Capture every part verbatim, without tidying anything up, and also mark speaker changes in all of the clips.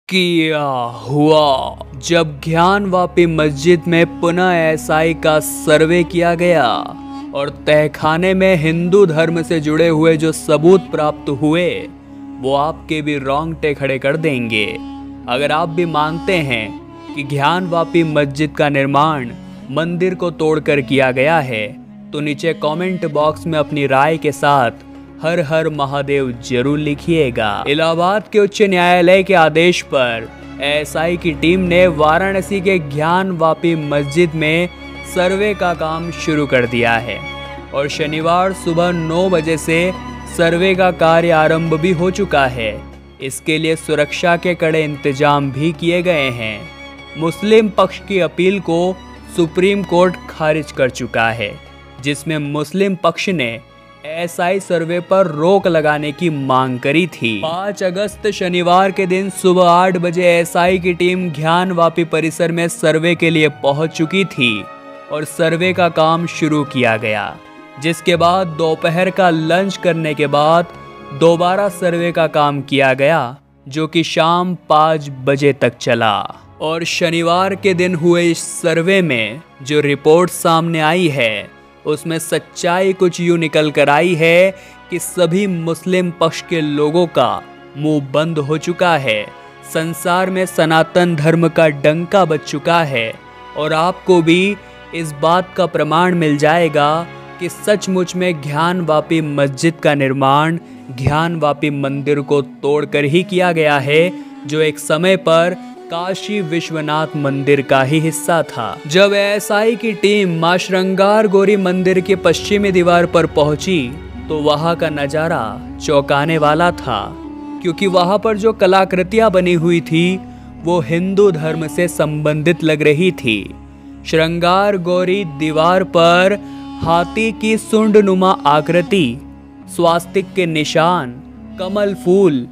Speaker 1: किया हुआ जब ज्ञानवापी मस्जिद में पुनः एसआई का सर्वे किया गया और तहखाने में हिंदू धर्म से जुड़े हुए जो सबूत प्राप्त हुए वो आपके भी रोंगटे खड़े कर देंगे। अगर आप भी मानते हैं कि ज्ञानवापी मस्जिद का निर्माण मंदिर को तोड़कर किया गया है तो नीचे कमेंट बॉक्स में अपनी राय के साथ हर हर महादेव जरूर लिखिएगा। इलाहाबाद के उच्च न्यायालय के आदेश पर एसआई की टीम ने वाराणसी के ज्ञानवापी मस्जिद में सर्वे का काम शुरू कर दिया है और शनिवार सुबह नौ बजे से सर्वे का कार्य आरंभ भी हो चुका है। इसके लिए सुरक्षा के कड़े इंतजाम भी किए गए हैं। मुस्लिम पक्ष की अपील को सुप्रीम कोर्ट खारिज कर चुका है, जिसमें मुस्लिम पक्ष ने एसआई सर्वे पर रोक लगाने की मांग करी थी। पाँच अगस्त शनिवार के दिन सुबह आठ बजे एसआई की टीम ज्ञानवापी परिसर में सर्वे के लिए पहुंच चुकी थी और सर्वे का काम शुरू किया गया, जिसके बाद दोपहर का लंच करने के बाद दोबारा सर्वे का काम किया गया, जो कि शाम पाँच बजे तक चला। और शनिवार के दिन हुए इस सर्वे में जो रिपोर्ट सामने आई है उसमें सच्चाई कुछ यूं निकल कर आई है कि सभी मुस्लिम पक्ष के लोगों का मुंह बंद हो चुका है। संसार में सनातन धर्म का डंका बज चुका है और आपको भी इस बात का प्रमाण मिल जाएगा कि सचमुच में ज्ञानवापी मस्जिद का निर्माण ज्ञानवापी मंदिर को तोड़कर ही किया गया है, जो एक समय पर काशी विश्वनाथ मंदिर का ही हिस्सा था। जब एसआई की टीम मां श्रृंगार गौरी मंदिर के पश्चिमी दीवार पर पहुंची तो वहां का नजारा चौंकाने वाला था, क्योंकि वहां पर जो कलाकृतियां बनी हुई थी वो हिंदू धर्म से संबंधित लग रही थी। श्रृंगार गौरी दीवार पर हाथी की सुंडनुमा आकृति, स्वास्तिक के निशान, कमल फूल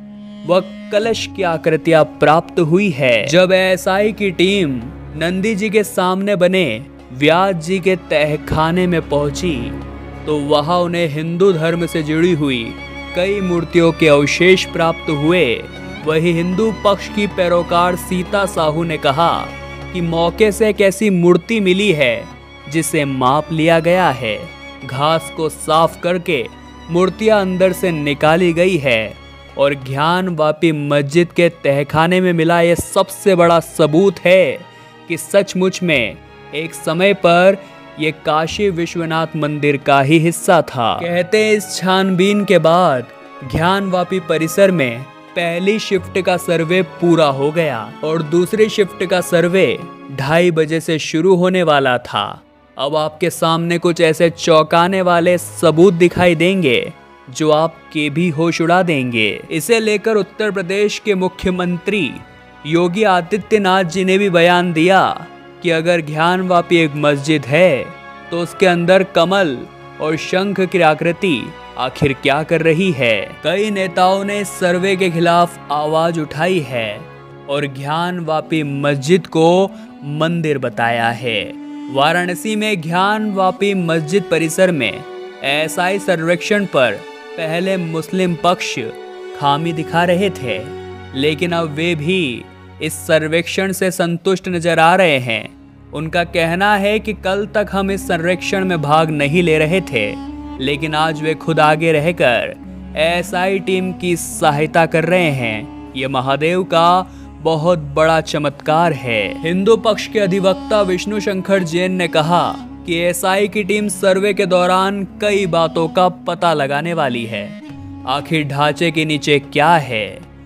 Speaker 1: व कलश की आकृतियां प्राप्त हुई है। जब एसआई की टीम नंदी जी के सामने बने व्यास जी के तहखाने में पहुंची तो वहां उन्हें हिंदू धर्म से जुड़ी हुई कई मूर्तियों के अवशेष प्राप्त हुए। वही हिंदू पक्ष की पैरोकार सीता साहू ने कहा कि मौके से एक ऐसी मूर्ति मिली है जिसे माप लिया गया है। घास को साफ करके मूर्तियां अंदर से निकाली गई है और ज्ञानवापी मस्जिद के तहखाने में मिला यह सबसे बड़ा सबूत है कि सचमुच में एक समय पर यह काशी विश्वनाथ मंदिर का ही हिस्सा था। कहते हैं इस छानबीन के बाद ज्ञानवापी परिसर में पहली शिफ्ट का सर्वे पूरा हो गया और दूसरी शिफ्ट का सर्वे ढाई बजे से शुरू होने वाला था। अब आपके सामने कुछ ऐसे चौंकाने वाले सबूत दिखाई देंगे जो आपके भी होश उड़ा देंगे। इसे लेकर उत्तर प्रदेश के मुख्यमंत्री योगी आदित्यनाथ जी ने भी बयान दिया कि अगर ज्ञानवापी एक मस्जिद है तो उसके अंदर कमल और शंख की आकृति आखिर क्या कर रही है। कई नेताओं ने इस सर्वे के खिलाफ आवाज उठाई है और ज्ञानवापी मस्जिद को मंदिर बताया है। वाराणसी में ज्ञानवापी मस्जिद परिसर में एसआई सर्वेक्षण पर पहले मुस्लिम पक्ष खामी दिखा रहे थे, लेकिन अब वे भी इस सर्वेक्षण से संतुष्ट नजर आ रहे हैं। उनका कहना है कि कल तक हम इस सर्वेक्षण में भाग नहीं ले रहे थे, लेकिन आज वे खुद आगे रहकर एसआई टीम की सहायता कर रहे हैं। ये महादेव का बहुत बड़ा चमत्कार है। हिंदू पक्ष के अधिवक्ता विष्णु शंकर जैन ने कहा कि एसआई की टीम सर्वे के दौरान कई बातों का पता लगाने वाली है। आखिर ढांचे के नीचे क्या है,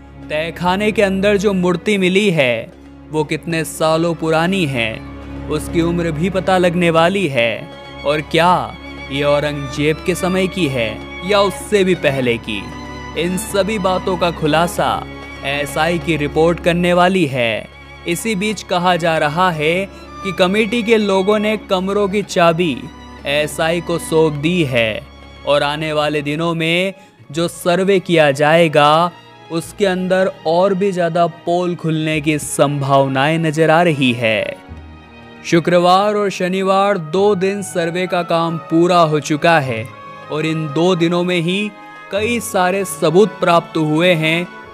Speaker 1: तहखाने के अंदर जो मूर्ति मिली है वो कितने सालों पुरानी है, उसकी उम्र भी पता लगने वाली है, और क्या ये औरंगजेब के समय की है या उससे भी पहले की। इन सभी बातों का खुलासा एसआई की रिपोर्ट करने वाली है। इसी बीच कहा जा रहा है कि कमेटी के लोगों ने कमरों की चाबी एसआई को सौंप दी है और आने वाले दिनों में जो सर्वे किया जाएगा उसके अंदर और भी ज़्यादा पोल खुलने की संभावनाएं नजर आ रही है। शुक्रवार और शनिवार दो दिन सर्वे का काम पूरा हो चुका है और इन दो दिनों में ही कई सारे सबूत प्राप्त हुए हैं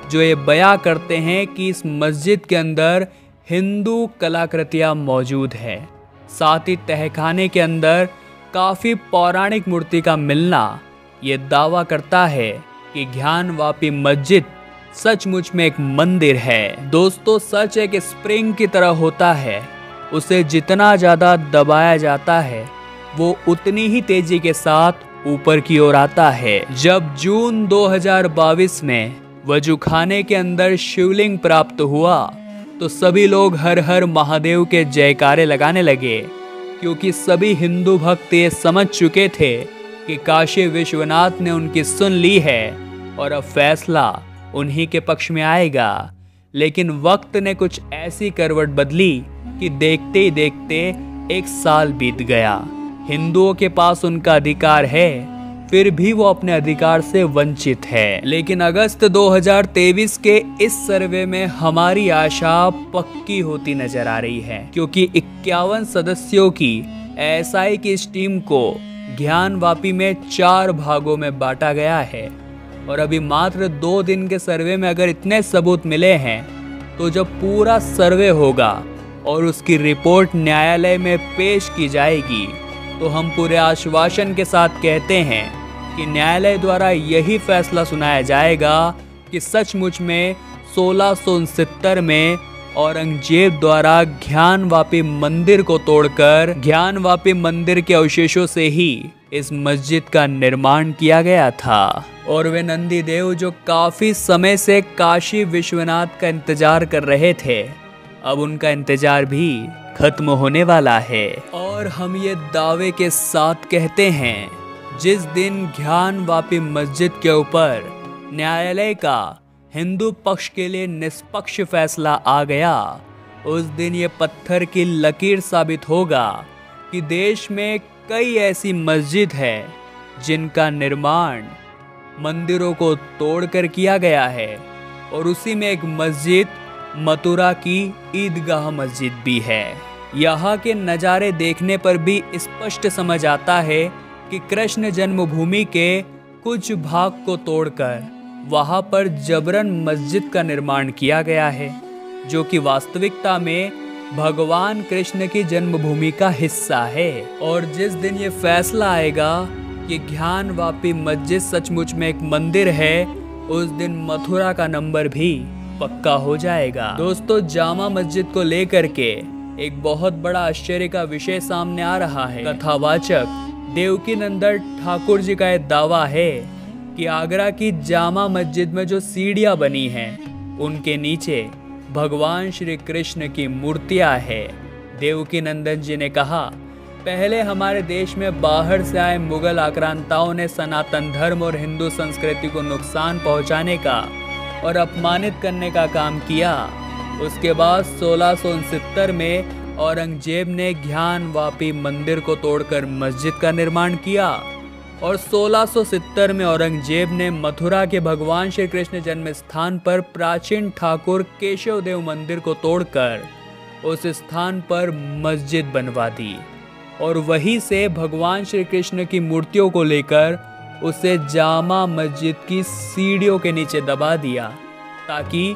Speaker 1: जो ये बयां करते हैं कि इस मस्जिद के अंदर हिंदू कलाकृतियां मौजूद है। साथ ही तहखाने के अंदर काफ़ी पौराणिक मूर्ति का मिलना ये दावा करता है कि ज्ञानवापी मस्जिद सचमुच में एक मंदिर है। दोस्तों, सच एक स्प्रिंग की तरह होता है, उसे जितना ज़्यादा दबाया जाता है वो उतनी ही तेजी के साथ ऊपर की ओर आता है। जब जून दो हज़ार बाईस में वजूखाने के अंदर शिवलिंग प्राप्त हुआ तो सभी लोग हर हर महादेव के जयकारे लगाने लगे, क्योंकि सभी हिंदू भक्त ये समझ चुके थे कि काशी विश्वनाथ ने उनकी सुन ली है और अब फैसला उन्हीं के पक्ष में आएगा। लेकिन वक्त ने कुछ ऐसी करवट बदली कि देखते ही देखते एक साल बीत गया। हिंदुओं के पास उनका अधिकार है, फिर भी वो अपने अधिकार से वंचित है। लेकिन अगस्त दो हज़ार तेईस के इस सर्वे में हमारी आशा पक्की होती नजर आ रही है, क्योंकि इक्यावन सदस्यों की एएसआई की इस टीम को ज्ञानवापी में चार भागों में बांटा गया है। और अभी मात्र दो दिन के सर्वे में अगर इतने सबूत मिले हैं, तो जब पूरा सर्वे होगा और उसकी रिपोर्ट न्यायालय में पेश की जाएगी तो हम पूरे आश्वासन के साथ कहते हैं कि न्यायालय द्वारा यही फैसला सुनाया जाएगा कि सचमुच में सोलह सौ उनसत्तर में औरंगजेब द्वारा ज्ञानवापी मंदिर को तोड़कर ज्ञानवापी मंदिर के अवशेषों से ही इस मस्जिद का निर्माण किया गया था। और वे नंदी देव जो काफी समय से काशी विश्वनाथ का इंतजार कर रहे थे, अब उनका इंतजार भी खत्म होने वाला है। और हम ये दावे के साथ कहते हैं, जिस दिन ज्ञानवापी मस्जिद के ऊपर न्यायालय का हिंदू पक्ष के लिए निष्पक्ष फैसला आ गया, उस दिन ये पत्थर की लकीर साबित होगा कि देश में कई ऐसी मस्जिद है जिनका निर्माण मंदिरों को तोड़कर किया गया है। और उसी में एक मस्जिद मथुरा की ईदगाह मस्जिद भी है। यहाँ के नज़ारे देखने पर भी स्पष्ट समझ आता है कि कृष्ण जन्मभूमि के कुछ भाग को तोड़कर वहाँ पर जबरन मस्जिद का निर्माण किया गया है, जो कि वास्तविकता में भगवान कृष्ण की जन्मभूमि का हिस्सा है। और जिस दिन ये फैसला आएगा कि ज्ञानवापी मस्जिद सचमुच में एक मंदिर है, उस दिन मथुरा का नंबर भी पक्का हो जाएगा। दोस्तों, जामा मस्जिद को लेकर के एक बहुत बड़ा आश्चर्य का विषय सामने आ रहा है। कथावाचक देवकी नंदन ठाकुर जी का यह दावा है कि आगरा की जामा मस्जिद में जो सीढ़ियां बनी हैं, उनके नीचे भगवान श्री कृष्ण की मूर्तियां हैं। देवकी नंदन जी ने कहा, पहले हमारे देश में बाहर से आए मुगल आक्रांताओं ने सनातन धर्म और हिंदू संस्कृति को नुकसान पहुंचाने का और अपमानित करने का काम किया। उसके बाद सोलह सौ उनसत्तर में औरंगजेब ने ज्ञानवापी मंदिर को तोड़कर मस्जिद का निर्माण किया और सोलह सौ सत्तर में औरंगजेब ने मथुरा के भगवान श्री कृष्ण जन्म स्थान पर प्राचीन ठाकुर केशव देव मंदिर को तोड़कर उस स्थान पर मस्जिद बनवा दी और वहीं से भगवान श्री कृष्ण की मूर्तियों को लेकर उसे जामा मस्जिद की सीढ़ियों के नीचे दबा दिया, ताकि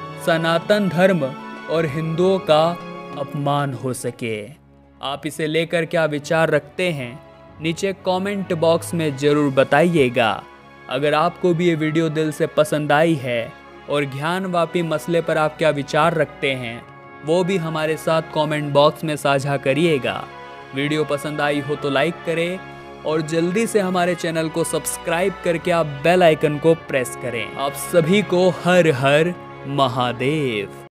Speaker 1: सनातन धर्म और हिंदुओं का अपमान हो सके। आप इसे लेकर क्या विचार रखते हैं, नीचे कमेंट बॉक्स में ज़रूर बताइएगा। अगर आपको भी ये वीडियो दिल से पसंद आई है और ज्ञानवापी मसले पर आप क्या विचार रखते हैं, वो भी हमारे साथ कमेंट बॉक्स में साझा करिएगा। वीडियो पसंद आई हो तो लाइक करें और जल्दी से हमारे चैनल को सब्सक्राइब करके आप बेल आइकन को प्रेस करें। आप सभी को हर हर महादेव।